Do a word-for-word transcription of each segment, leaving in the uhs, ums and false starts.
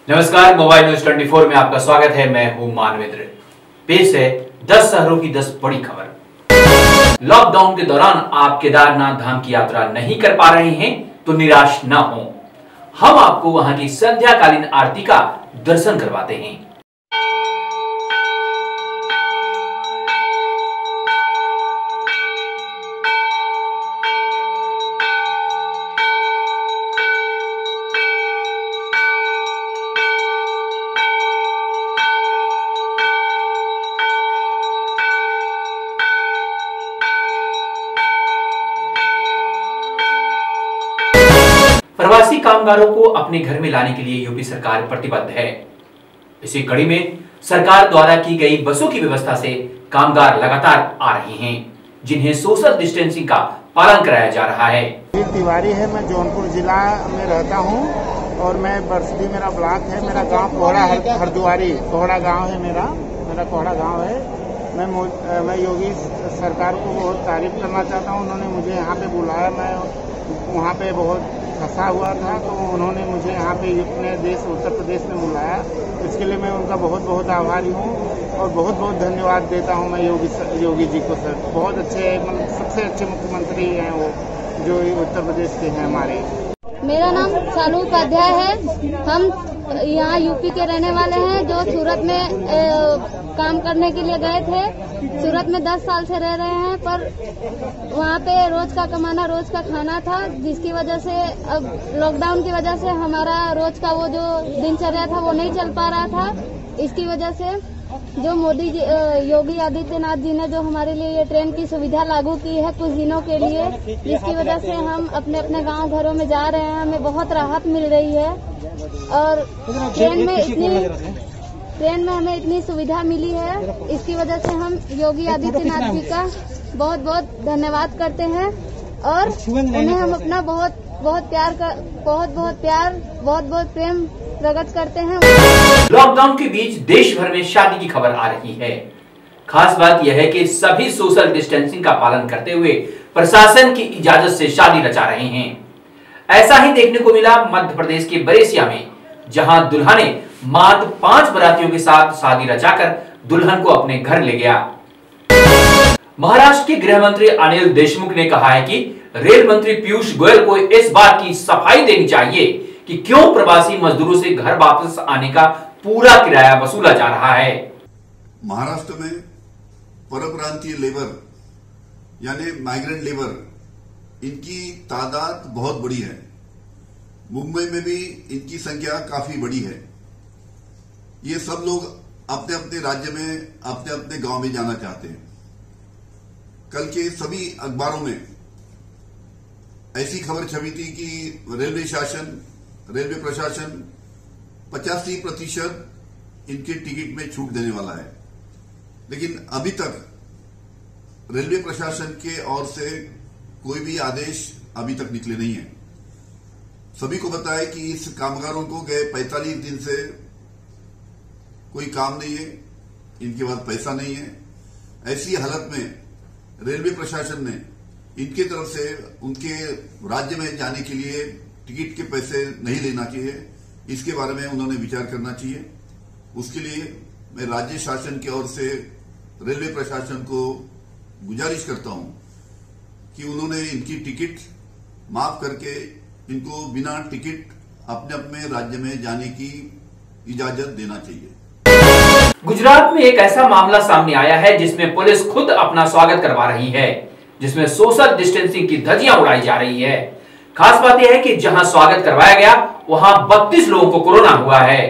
नमस्कार, mobile news चौबीस में आपका स्वागत है। मैं हूं मानवेंद्र। पेश है दस शहरों की दस बड़ी खबर। लॉकडाउन के दौरान आप केदारनाथ धाम की यात्रा नहीं कर पा रहे हैं तो निराश न हो, हम आपको वहां की संध्याकालीन आरती का दर्शन करवाते हैं। प्रवासी कामगारों को अपने घर में लाने के लिए यूपी सरकार प्रतिबद्ध है। इसी कड़ी में सरकार द्वारा की गई बसों की व्यवस्था से कामगार लगातार आ रहे हैं, जिन्हें सोशल डिस्टेंसिंग का पालन कराया जा रहा है। तिवारी है, मैं जौनपुर जिला में रहता हूं और मैं बरसडी मेरा ब्लॉक है। मेरा गांव कोहड़ा हरद्वारी कोहड़ा गांव है। मेरा मेरा कोहड़ा गांव है। मैं मैं योगी सरकार को बहुत तारीफ करना चाहता हूं। उन्होंने मुझे यहाँ पे बुलाया। मैं वहाँ पे बहुत फंसा हुआ था, तो उन्होंने मुझे यहाँ पे अपने देश उत्तर प्रदेश में बुलाया। इसके लिए मैं उनका बहुत बहुत आभारी हूँ और बहुत बहुत धन्यवाद देता हूँ मैं योगी योगी जी को। सर बहुत अच्छे, मतलब सबसे अच्छे मुख्यमंत्री हैं वो, जो उत्तर प्रदेश के हैं हमारे। मेरा नाम शालू उपाध्याय है। हम यहाँ यूपी के रहने वाले हैं, जो सूरत में ए, काम करने के लिए गए थे। सूरत में दस साल से रह रहे हैं, पर वहाँ पे रोज का कमाना रोज का खाना था, जिसकी वजह से अब लॉकडाउन की वजह से हमारा रोज का वो जो दिनचर्या था वो नहीं चल पा रहा था। इसकी वजह से जो मोदी जी योगी आदित्यनाथ जी ने जो हमारे लिए ये ट्रेन की सुविधा लागू की है कुछ दिनों के लिए, जिसकी वजह से हम अपने अपने गांव घरों में जा रहे हैं। हमें बहुत राहत मिल रही है और ट्रेन में इतनी ट्रेन में हमें इतनी सुविधा मिली है, इसकी वजह से हम योगी आदित्यनाथ जी का बहुत बहुत धन्यवाद करते हैं और उन्हें हम अपना बहुत बहुत प्यार कर बहुत बहुत प्यार बहुत बहुत प्रेम प्रकट करते हैं। लॉकडाउन के बीच देश भर में शादी की खबर आ रही है। खास बात यह है कि सभी सोशल डिस्टेंसिंग का पालन करते हुए प्रशासन की इजाजत से शादी रचा रहे हैं। ऐसा ही देखने को मिला मध्य प्रदेश के बरेसिया में, जहां दुल्हा ने मात्र पांच बारातियों के साथ शादी रचाकर दुल्हन को अपने घर ले गया। महाराष्ट्र के गृह मंत्री अनिल देशमुख ने कहा है कि रेल मंत्री पीयूष गोयल को इस बात की सफाई देनी चाहिए कि क्यों प्रवासी मजदूरों से घर वापस आने का पूरा किराया वसूला जा रहा है। महाराष्ट्र में परप्रांतीय लेबर यानी माइग्रेंट लेबर, इनकी तादाद बहुत बड़ी है। मुंबई में भी इनकी संख्या काफी बड़ी है। ये सब लोग अपने अपने राज्य में अपने अपने गांव में जाना चाहते हैं। कल के सभी अखबारों में ऐसी खबर छपी थी कि रेलवे शासन रेलवे प्रशासन पचासी प्रतिशत इनके टिकट में छूट देने वाला है, लेकिन अभी तक रेलवे प्रशासन के ओर से कोई भी आदेश अभी तक निकले नहीं है। सभी को पता है कि इस कामगारों को गए पैंतालीस दिन से कोई काम नहीं है, इनके पास पैसा नहीं है। ऐसी हालत में रेलवे प्रशासन ने इनके तरफ से उनके राज्य में जाने के लिए टिकट के पैसे नहीं लेना चाहिए, इसके बारे में उन्होंने विचार करना चाहिए। उसके लिए मैं राज्य शासन की ओर से रेलवे प्रशासन को गुजारिश करता हूं कि उन्होंने इनकी टिकट माफ करके इनको बिना टिकट अपने अपने राज्य में जाने की इजाजत देना चाहिए। गुजरात में एक ऐसा मामला सामने आया है जिसमें पुलिस खुद अपना स्वागत करवा रही है, जिसमें सोशल डिस्टेंसिंग की धज्जियां उड़ाई जा रही है। खास बात यह है कि जहां स्वागत करवाया गया वहां बत्तीस लोगों को कोरोना हुआ है।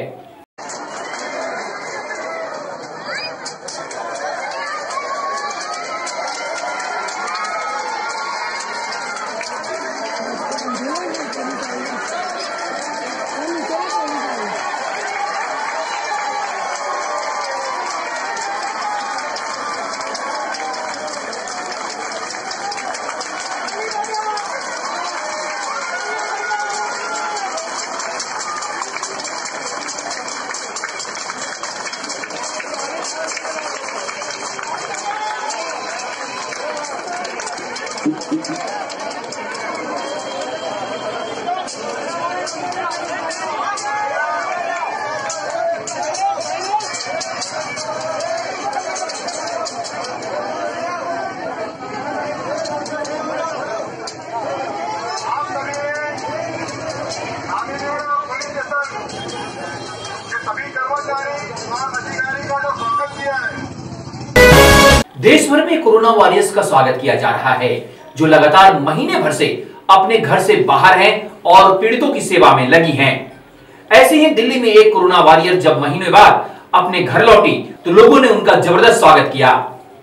देश भर में कोरोना वॉरियर्स का स्वागत किया जा रहा है, जो लगातार महीने भर से अपने घर से बाहर हैं और पीड़ितों की सेवा में लगी हैं। ऐसे ही दिल्ली में एक कोरोना वॉरियर जब महीनों बाद अपने घर लौटी तो लोगों ने उनका जबरदस्त स्वागत किया।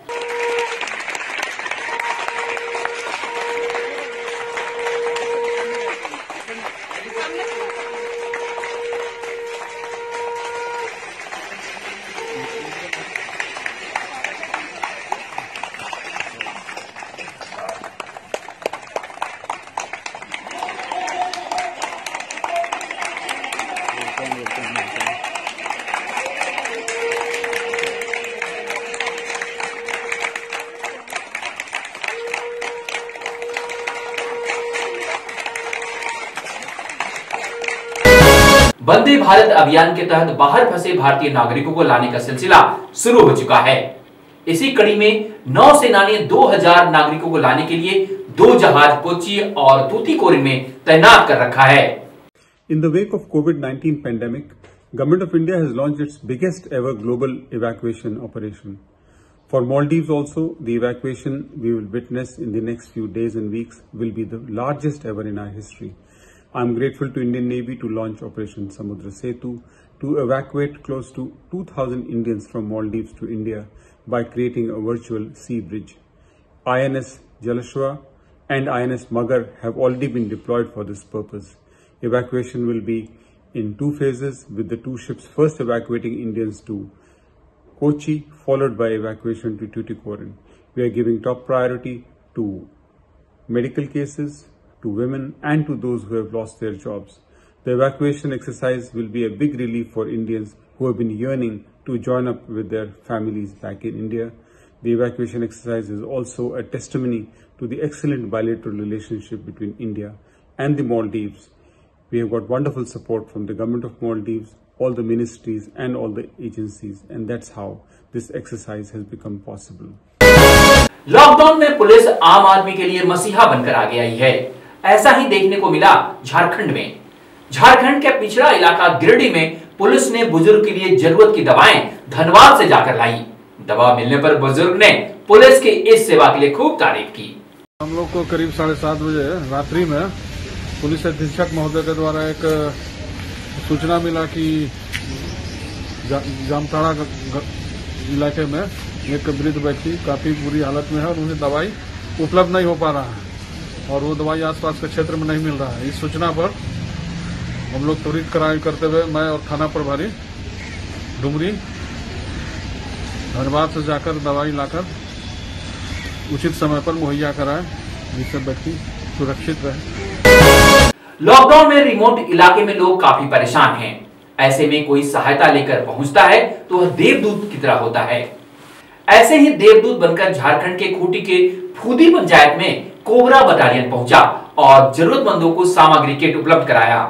वंदे भारत अभियान के तहत बाहर फंसे भारतीय नागरिकों को लाने का सिलसिला शुरू हो चुका है। इसी कड़ी में नौसेना ने दो हज़ार नागरिकों को लाने के लिए दो जहाज कोच्चि और तूतीकोरिन में तैनात कर रखा है। In the wake of COVID nineteen pandemic, Government of India has launched its biggest ever global evacuation operation. For Maldives also, the evacuation we will witness in the next few days and weeks will be the largest ever in our history. I am grateful to Indian Navy to launch Operation Samudra Setu to evacuate close to two thousand Indians from Maldives to India by creating a virtual sea bridge. I N S Jalashwa and I N S Magar have already been deployed for this purpose. Evacuation will be in two phases, with the two ships first evacuating Indians to Kochi, followed by evacuation to Tuticorin. We are giving top priority to medical cases, to women and to those who have lost their jobs. The evacuation exercise will be a big relief for Indians who have been yearning to join up with their families back in India. The evacuation exercise is also a testimony to the excellent bilateral relationship between India and the Maldives. We have got wonderful support from the government of Maldives, all the ministries and all the agencies, and that's how this exercise has become possible. Lockdown में पुलिस आम आदमी के लिए मसीहा बनकर आगे आई है। ऐसा ही देखने को मिला झारखंड में। झारखंड के पिछड़ा इलाका गिरिडीह में पुलिस ने बुजुर्ग के लिए जरूरत की दवाएं धनबाद से जाकर लाई। दवा मिलने पर बुजुर्ग ने पुलिस की इस सेवा के लिए खूब तारीफ की। हम लोग को करीब साढ़े सात बजे रात्रि में पुलिस अधीक्षक महोदय के द्वारा एक सूचना मिला कि जा, जामताड़ा इलाके में एक वृद्ध व्यक्ति काफी बुरी हालत में है और उन्हें दवाई उपलब्ध नहीं हो पा रहा है और वो दवाई आसपास के क्षेत्र में नहीं मिल रहा है। इस सूचना पर हम लोग त्वरित कार्रवाई करते हुए मैं और थाना प्रभारी डुमरी धनबाद से जाकर दवाई लाकर उचित समय पर मुहैया कराए, जिससे व्यक्ति सुरक्षित रहे। लॉकडाउन में रिमोट इलाके में लोग काफी परेशान हैं। ऐसे में कोई सहायता लेकर पहुंचता है तो वह देवदूत की तरह होता है। ऐसे ही देवदूत बनकर झारखंड के खूंटी के फूदी पंचायत में कोबरा बटालियन पहुंचा और जरूरतमंदों को सामग्री किट उपलब्ध कराया।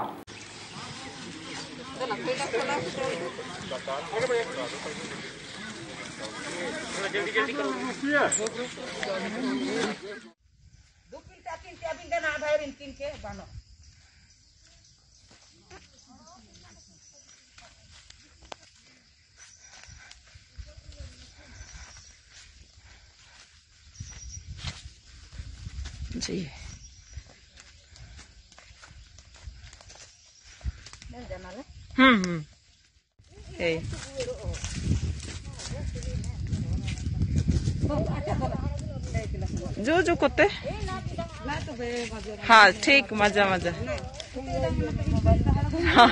जी हम्म हम्म जो जो कोते हाँ ठीक मजा मजा हाँ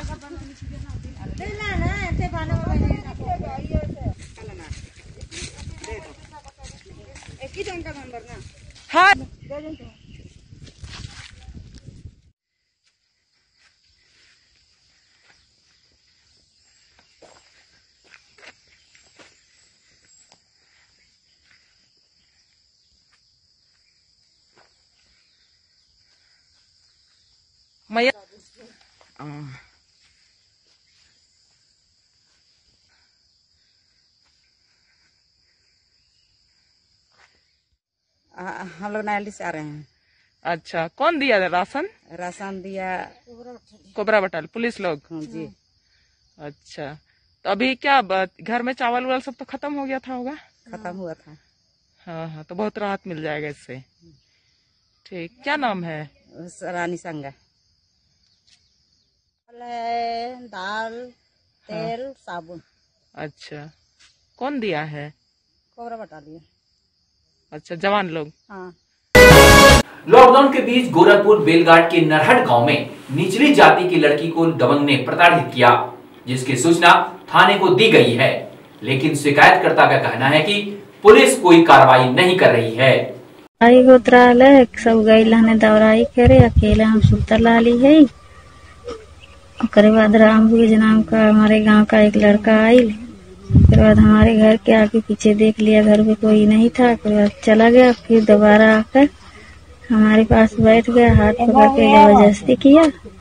हाँ मैं हम लोग नायली से आ रहे हैं। अच्छा, कौन दिया राशन? राशन दिया कोबरा बटाल पुलिस लोग। जी। अच्छा, तो अभी क्या ब- घर में चावल वावल सब तो खत्म हो गया था होगा? खत्म हुआ था। हाँ हाँ, तो बहुत राहत मिल जाएगा इससे। ठीक, क्या नाम है? उस रानी संगा है, दाल, तेल, साबुन। अच्छा, कौन दिया है? Cobra battalion. अच्छा, जवान लोग। हाँ। लॉकडाउन के बीच गोरखपुर बेलघाट के नरहट गांव में निचली जाति की लड़की को दबंग ने प्रताड़ित किया, जिसकी सूचना थाने को दी गई है, लेकिन शिकायतकर्ता का कहना है कि पुलिस कोई कार्रवाई नहीं कर रही है। आई गोत्राल सब गई लहने दौराई करे, अकेले हम सुतर लाली है। उसके बाद रामभुज नाम का हमारे गांव का एक लड़का आई। उसके बाद हमारे घर के आगे पीछे देख लिया, घर में कोई नहीं था। उसके बाद चला गया, फिर दोबारा आकर हमारे पास बैठ गया, हाथ पकड़ के जबरदस्ती किया।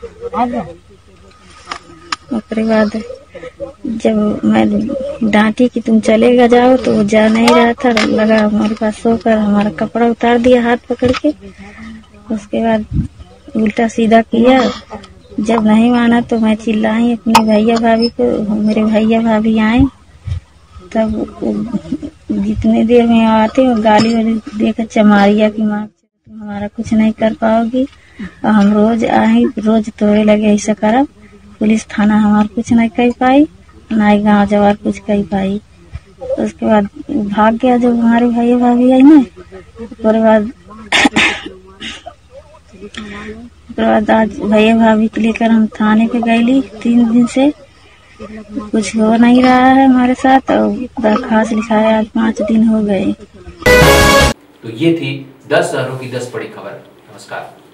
उसके बाद जब मैं डांटी कि तुम चलेगा जाओ, तो वो जा नहीं रहा था, लगा हमारे पास सोकर हमारा कपड़ा उतार दिया हाथ पकड़ के। उसके बाद उल्टा सीधा किया। जब नहीं माना तो मैं चिल्लाई अपने भैया भाभी को, मेरे भैया भाभी आए, तब जितने देर में आते गाली वाली देकर चमारिया की माँ, तुम हमारा कुछ नहीं कर पाओगी, और हम रोज आए रोज तोड़े लगे, ऐसा करब। पुलिस थाना हमारा कुछ नहीं कह पाई, ना ही गाँव जवार कुछ कह पाई। उसके बाद भाग गया जब हमारे भैया भाभी आई ना। उसके बाद उसके बाद आज भैया भाभी को लेकर हम थाने पे गईली। तीन दिन से कुछ हो नहीं रहा है हमारे साथ, और दरखास्त लिखाया आज पाँच दिन हो गए। तो ये थी दस शहरों की दस बड़ी खबर। नमस्कार।